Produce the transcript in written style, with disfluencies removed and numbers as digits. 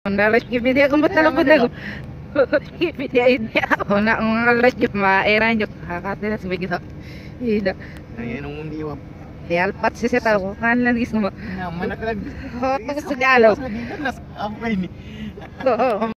Dalas gibidi ako matalapod ako. Gibidi idea ako na ang alas yung maeran yung kakatilas begitu. Ida. Ay, anong mundi wap? Alpat siya tao kan lang ismo. Naman na kalag. Oh, gusto niya alo. Ako kayo ni. Oo.